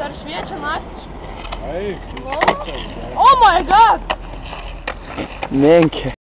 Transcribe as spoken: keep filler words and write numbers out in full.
Dar šviečia naktį. Ai, Oh my god! Menkė.